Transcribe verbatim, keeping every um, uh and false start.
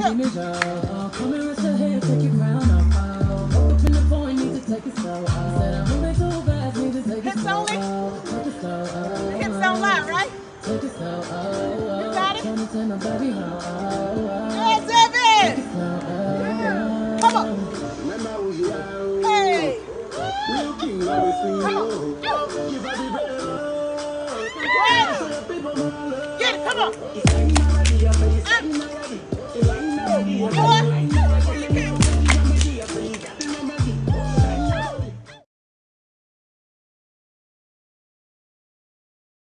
see me go. Oh, come and rest your head, take your crown off. Oh, woke up in the morning, need to take it slow. Oh, said I'm moving too fast, need to take it Hips slow. only? Oh, take it slow. Oh, The hips don't lie, right? take it slow. Oh, oh, You got it? trying to send a baby home. Oh, oh, Yes, Evan! slow. Oh, Come on. Remember who you are. Hey! Real king, always swing Come on. low. Give her the bell. Wow. People, my love. Get it, come on. It's like my body, your face, Up. my body.